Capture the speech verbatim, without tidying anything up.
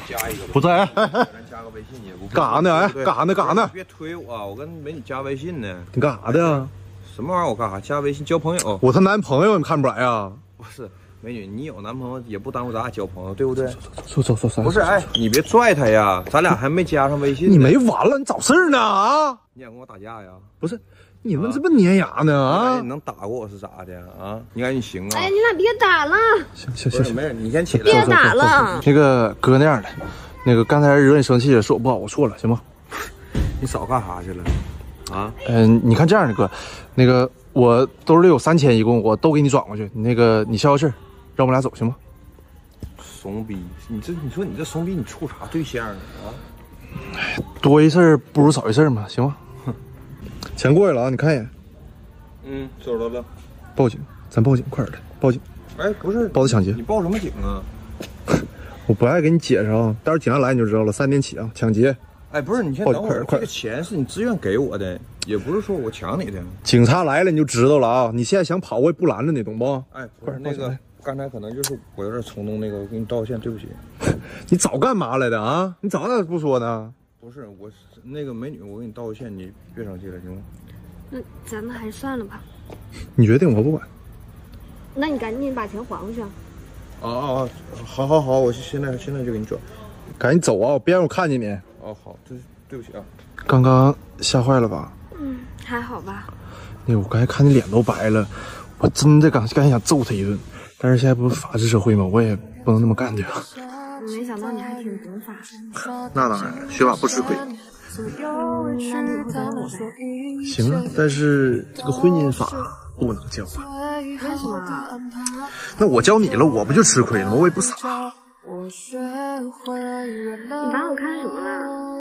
加一个。 不在，哎哎， 咱加个微信也不。 干啥呢？哎，干啥呢？干啥呢？ 别推我，我跟美女加微信呢。 你干啥的呀？ 什么玩意儿？我干啥？加微信交朋友？ 我她男朋友，你看不出来呀？ 不是，美女，你有男朋友也不耽误咱俩交朋友，对不对？ 走走走走。 不是，哎，你别拽他呀，咱俩还没加上微信。 你没完了，你找事儿呢啊？ 你想跟我打架呀？ 不是。 你们这么粘牙呢啊！ 你能打过我是咋的啊？你赶紧行啊！ 哎，你俩别打了！ 行行行行， 没事，你先起来。 别打了。 那个哥那样的，那个刚才惹你生气了，是我不好，我错了，行吗？ 你早干啥去了？啊？ 嗯，你看这样的哥，那个我兜里有三千，一共我都给你转过去。那个你消消气儿，让我俩走行吗？ 怂逼！你这你说你这怂逼，你处啥对象呢？啊？ 哎，多一事不如少一事嘛，行吗？ 钱过来了啊！你看一眼。 嗯，收到了。 报警，咱报警，快点的，报警。 哎，不是， 报的抢劫。 你报什么警啊？ 我不爱给你解释啊，待会儿警察来你就知道了。三点起啊，抢劫。 哎，不是，你先等会儿，这个钱是你自愿给我的，也不是说我抢你的。 警察来了你就知道了啊！你现在想跑，我也不拦着你，懂不？ 哎，不是那个，刚才可能就是我有点冲动，那个我给你道个歉，对不起。 你早干嘛来的啊？你早咋不说呢？ 不是，我是那个美女，我给你道个歉，你别生气了，行吗？ 那咱们还是算了吧。 你决定，我不管。 那你赶紧把钱还回去啊！ 啊啊啊！好好好，我现在现在就给你转。 赶紧走啊！别让我看见你。 哦，好，对对不起啊。 刚刚吓坏了吧？ 嗯，还好吧。 那个我刚才看你脸都白了，我真的刚刚想揍他一顿，但是现在不是法治社会吗？我也不能那么干对吧？ 没想到你还挺懂法。 那当然，学法不吃亏。 那你以后跟我呗。 行啊，但是这个婚姻法不能教啊。 为什么？ 那我教你了，我不就吃亏了吗？我也不傻。 你把我看什么了？